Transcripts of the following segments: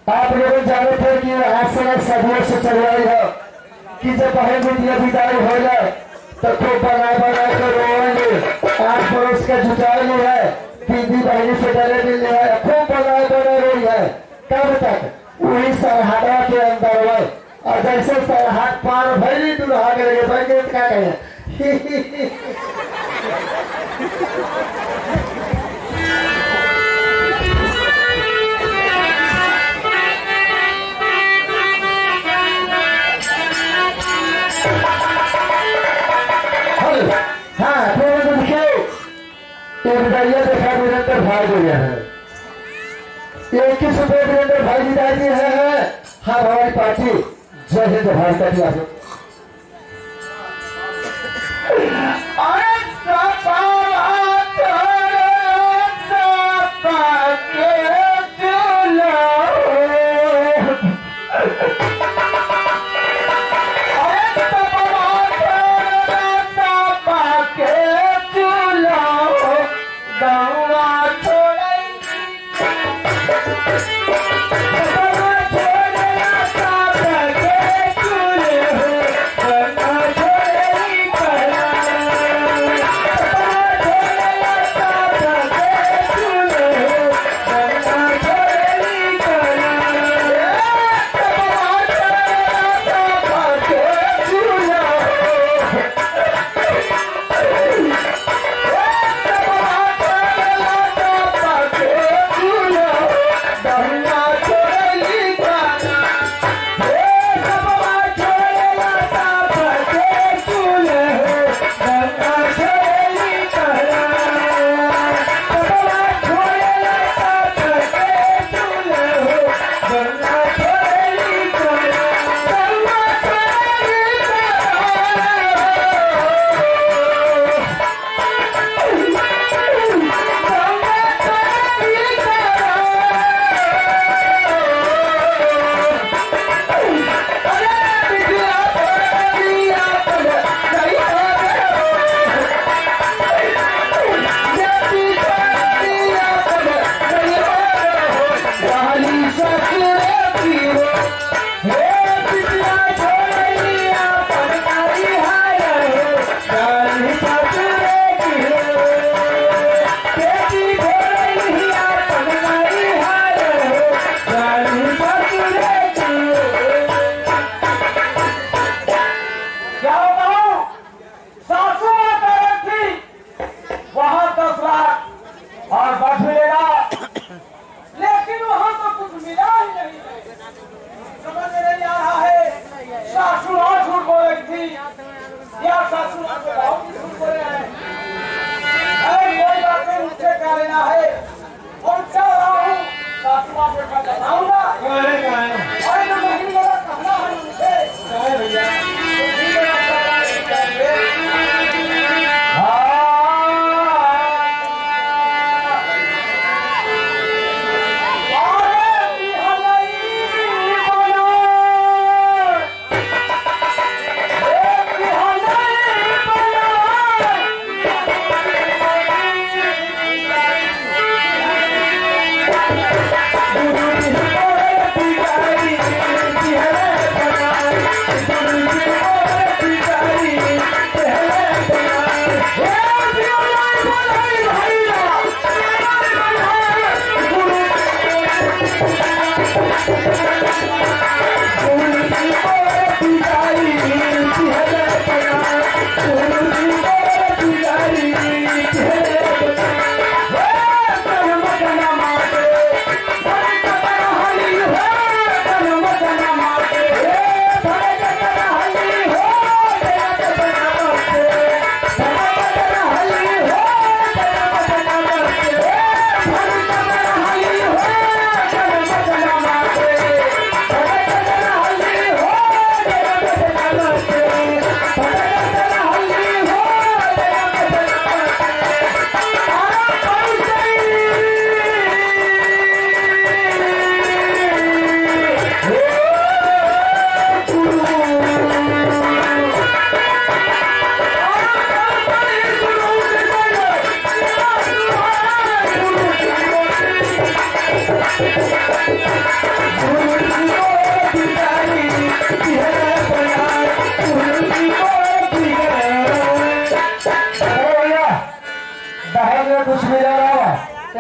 आप लोग जाने थे कि आज से सदियों से चल रही है कि जब बहन बेटियां विदाई हो जाए तो खूब बना बना कर रोएंगे, आठ पड़ोस का जुटाएंगे है, दीदी बहनी से डरे मिलने है, खूब बना बना रोई है। कब तक? वही सरहदा के अंदर हुए और जैसे सरहद पार भैली दुल्हा करेंगे बहने क्या कहें हाँ तो देखिए एक दरिया देखा वीरेंद्र भाई हो गया है, 21 रुपये वीरेंद्र भाई विदाई दिए हैं। हाँ हमारी पार्टी जय हिंद भारत की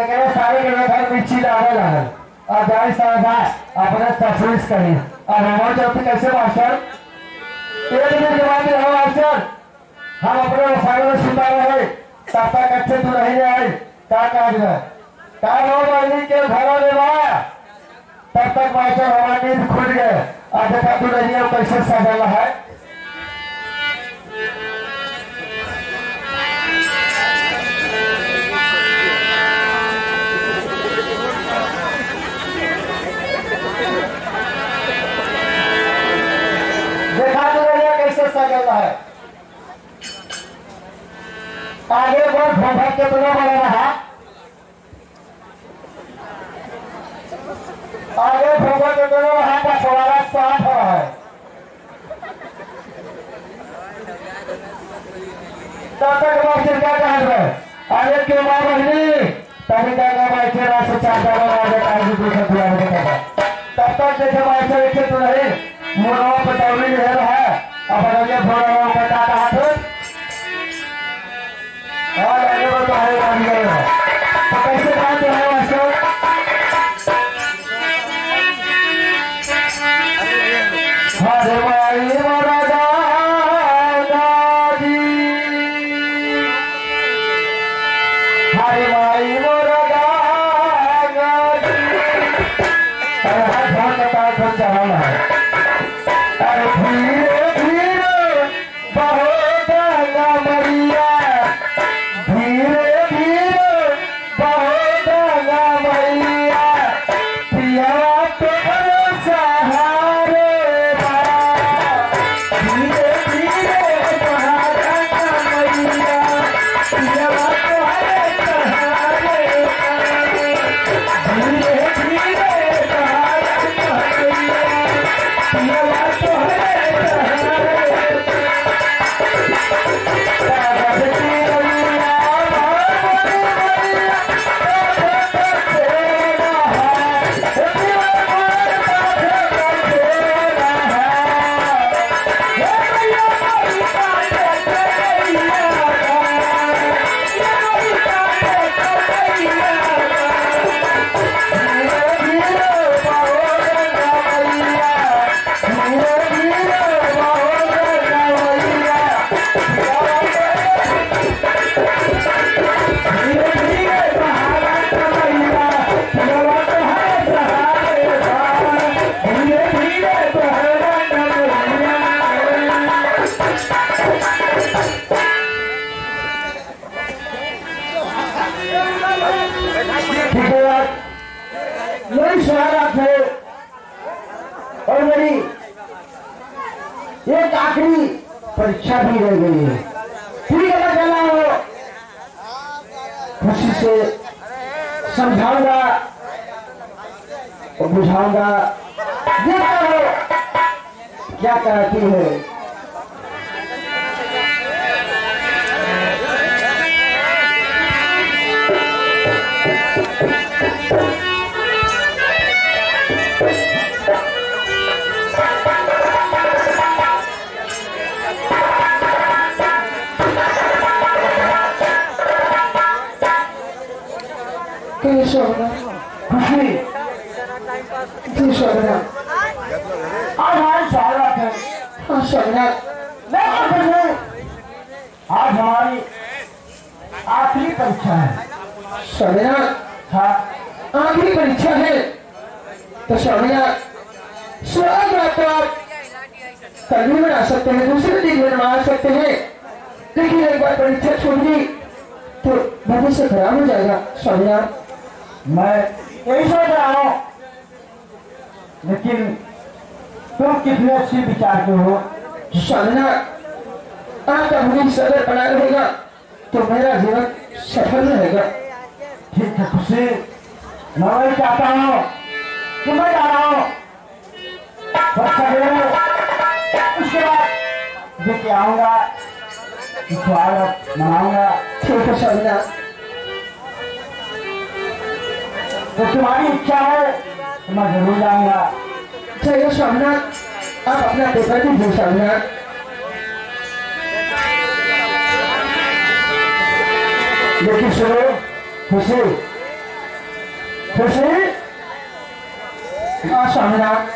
कह सारे के घर मिर्ची डाल है और जारी साधा अपने ससुर कही और हमारे चलते कैसे मास्टर एक दिन जवाब दे मास्टर हम अपने रसायन में सुधा रहे तब तक अच्छे तो नहीं आए क्या काज है क्या के घर में तब तक मास्टर हमारा नींद खुल गए और देखा तू नहीं कैसे सजल है सजल है आगे बढ़ भोभा कितना बड़ा रहा आगे भोभा कितना रहा बसवाड़ा साफ है तब तक मास्टर क्या कह रहे आगे क्यों मार रही तभी क्या बैठे रहा से चाहता तब तक जैसे मास्टर एक तो नहीं मुनवा पटौली रहा है अब अगले फोड़ा बता कहा तो और आगे बढ़ तो है तो कैसे बात है मास्टर हरे भाई मोरा दादी हरे भाई मोरा दादी अरे हाथ भाग का तार खन चढ़ाना है अरे धीरे यही शहादत है और मेरी एक आखिरी परीक्षा भी रह गई है ठीक है मैं चला हो खुशी से समझाऊंगा और बुझाऊंगा देखता हो क्या कहती है खुशी जी शोभना आज हमारी स्वागत है हाँ शोभना आज हमारी आखिरी परीक्षा है शोभना हाँ आखिरी परीक्षा है तो शोभना स्वागत रात तो आप कल भी बना सकते हैं दूसरे दिन बनवा सकते हैं लेकिन एक बार परीक्षा छोड़ दी तो भविष्य खराब हो जाएगा शोभना मैं यही सोच रहा हूँ लेकिन तुम कितने अच्छे विचार के हो शोभना आपका भविष्य अगर बना रहेगा तो मेरा जीवन सफल रहेगा ठीक है खुशी मैं वही चाहता हूँ कि मैं जा रहा हूँ उसके बाद लेके आऊंगा स्वागत मनाऊंगा ठीक है शोभना तो तुम्हारी इच्छा है तो मैं जरूर जाऊंगा चलिए सोमनाथ आप अपना पेपर दीजिए सोमनाथ लेकिन सुनो खुशी खुशी स्वामीनाथ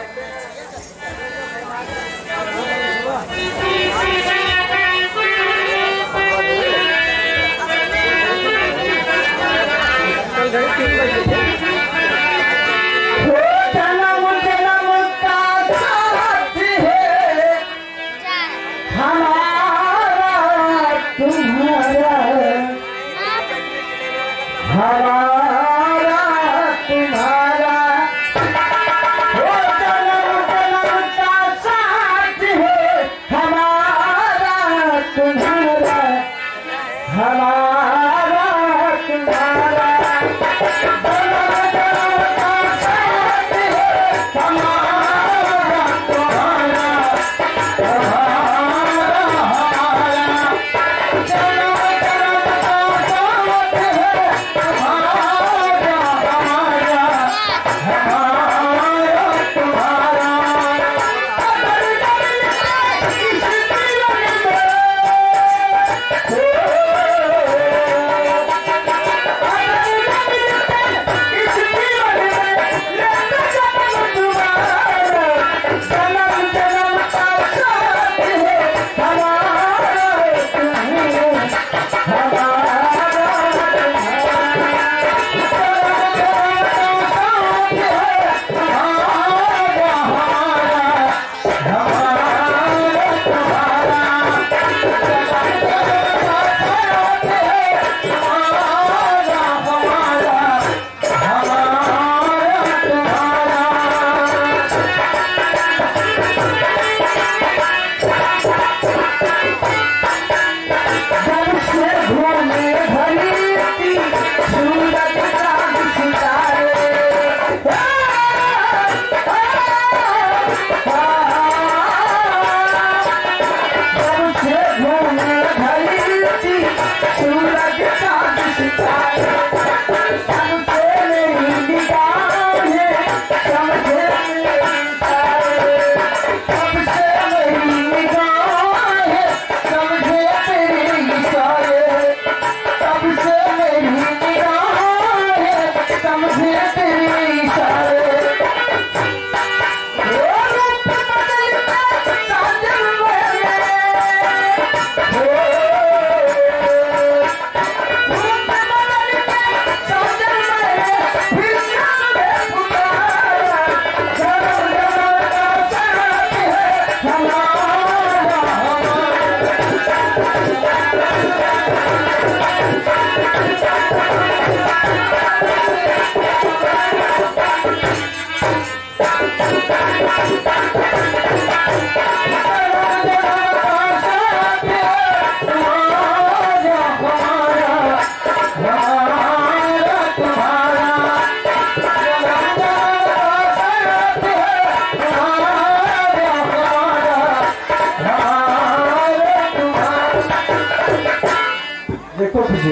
देखो खुशी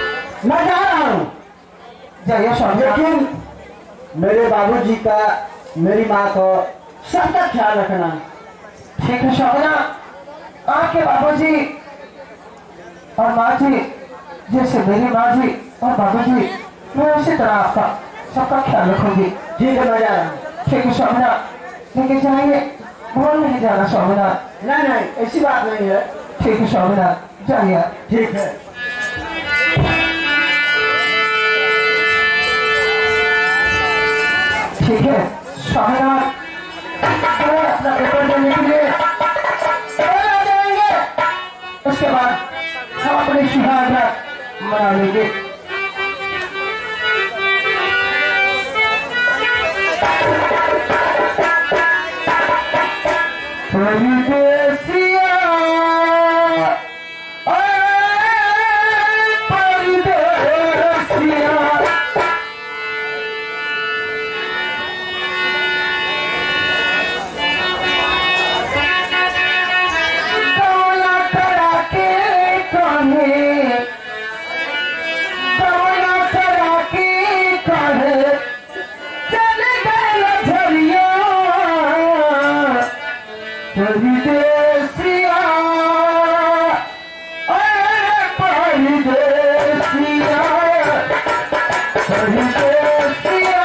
मैं जा रहा हूँ लेकिन मेरे बाबूजी का मेरी माँ को सबका ख्याल रखना। ठीक है शोभना, आपके बाबूजी और माँ जी जैसे मेरी माँ जी और बाबूजी, मैं उसी तरह आपका सबका ख्याल रखूंगी। ठीक है मैं जा रहा हूँ। ठीक है शोभना, लेकिन जाएंगे भूल नहीं जाना शोभना। नहीं ऐसी बात नहीं है। ठीक है शोभना, जाइए। ठीक है। ठीक है शोभना, अपना पेपर देने के लिए जाएंगे, उसके बाद हम अपनी शहादत मना लेंगे। परदेसिया परदेसिया दौला करा के काहे, दौला करा के काहे चले गए झरिया। परदेसिया परदेसिया परदेसिया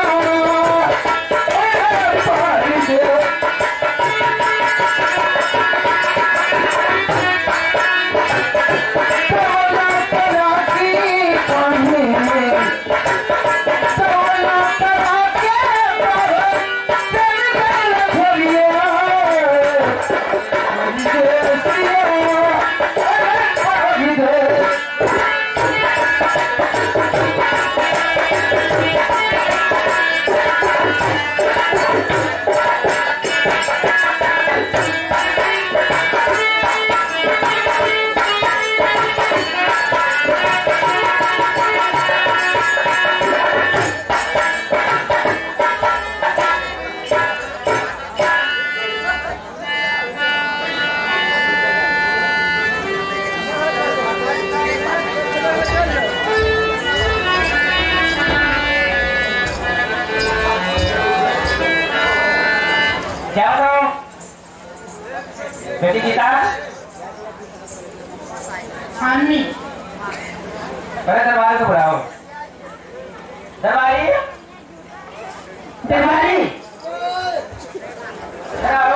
बेटी गीता हानी पहले दरबार को बुलाओ। दरबारी दरबारी आओ।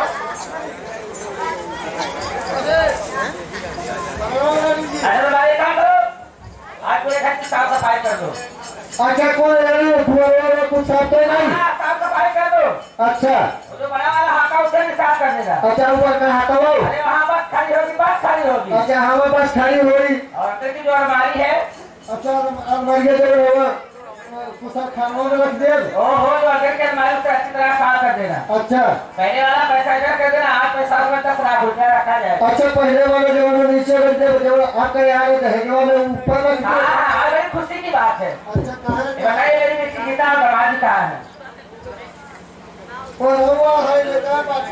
अरे दरबारी काम करो, आज पूरे घर की साफ सफाई कर दो। अच्छा कौन कुछ साफ तो नहीं? साफ सफाई कर दो। अच्छा वो जो बड़ा वाला हाका उसे भी साफ कर देना। अच्छा ऊपर का हटाओ। अरे वहाँ बस खाली होगी, बस खाली होगी। अच्छा हमारे पास खाली हुई। और अंदर की जो अलमारी है, अच्छा अलमारी जो होगा कुछ खाना में रख दे। ओहो जो अंदर की अलमारी उसे अच्छी तरह साफ कर देना। अच्छा पहले वाला पैसा इधर कर देना, आज पैसा में 10 लाख रुपया रखा जाए। अच्छा पहले वाला जो नीचे रख दे, जो आपका यहाँ रहेगा में ऊपर रख दे। हाँ बड़ी खुशी की बात है। अच्छा कहाँ है? बताइए मेरी बेटी गीता और दरबारी कहाँ है? कौन हुआ है बेटा बात?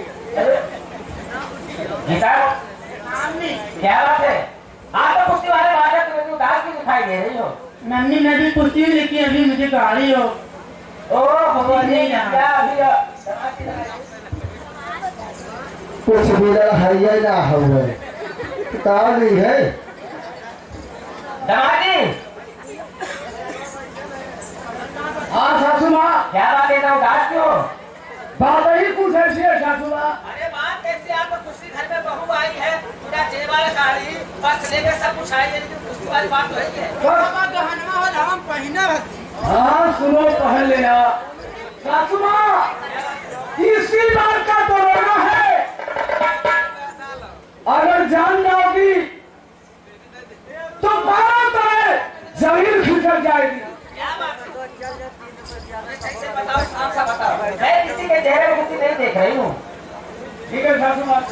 गीता क्या बात है? आप तो खुशी वाले बात है, तुम्हें उदास भी दिखाई दे रही हो। नन्नी मैं भी खुशी हूँ, लेकिन अभी मुझे गाड़ी हो। ओह भगवान जी, क्या अभी कुछ भी लड़ाई ना हुए किताब नहीं है। दरबारी हाँ सासू माँ क्या बात है, इतना उदास क्यों? बात ही कुछ ऐसी है सासू माँ। अरे बात कैसी, आपको खुशी घर में बहू आई है, पूरा जेवर गाड़ी बस लेके सब कुछ आई है, लेकिन खुशी वाली बात तो है। हाँ सुनो पहले सासू माँ, इसी बार का तो रोना है। अगर जान जाओगी तो 12 तरह जमीन खिसक जाएगी। क्या बात है? कैसे बताओ, साफ साफ बताओ। मैं किसी के चेहरे में खुशी नहीं देख रही हूँ। ठीक है सासू माँ।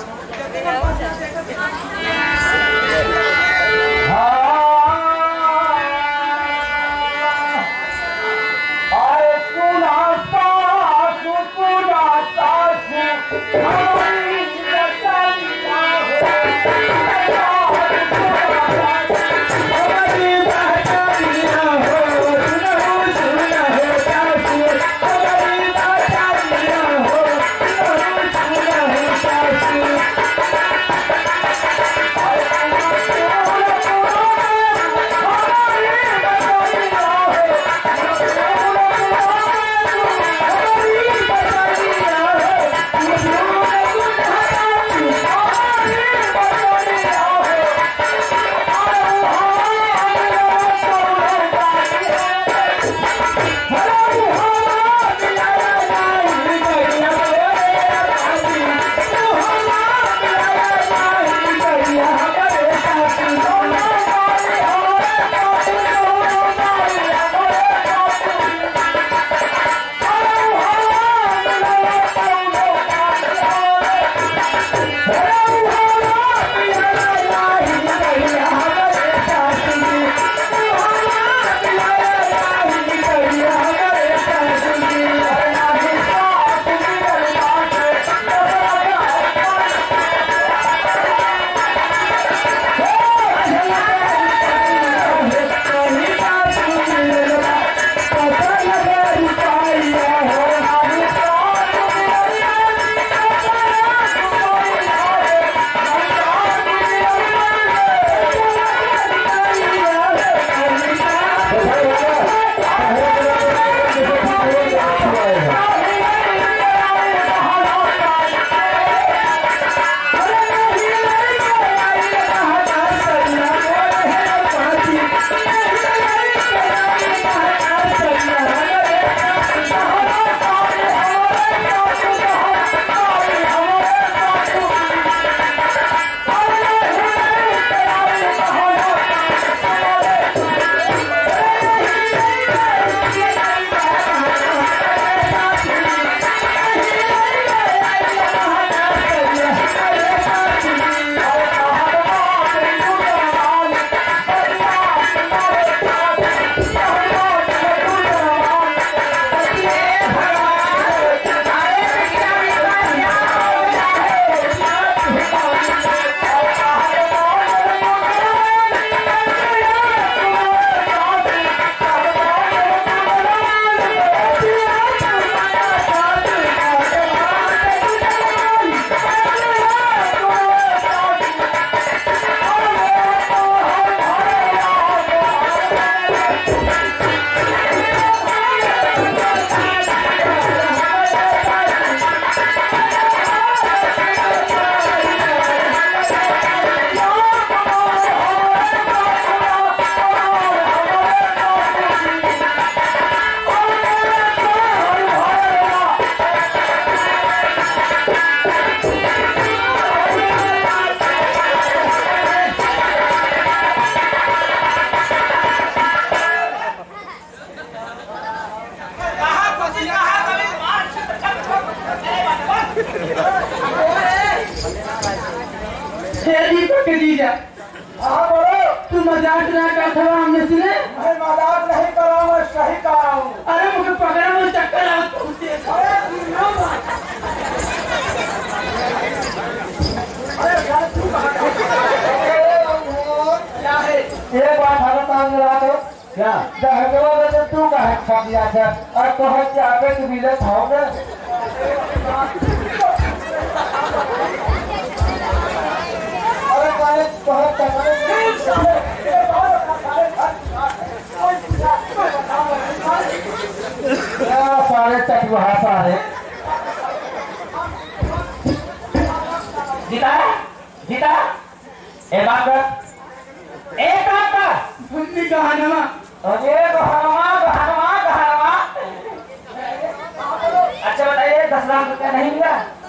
हे दीपक के जीजा, हाँ बोलो। तू मजाक ना करता हुआ हमने सुने। मैं मजाक नहीं कर रहा हूँ, मैं सही कह रहा हूँ। अरे मुझे पकड़ा मुझे चक्कर आ तुमसे। एक बात हमारे सामने ला दो क्या दहगवा में तो तू कहे खा दिया था और तो है चाबे की बिले खाओ ना अरे काले बहुत तगड़े सारे चटवा सारे जीता जीता एक बात कर मम्मी कहा ना अरे गहनवा अच्छा बताइए 10 लाख रुपया नहीं मिला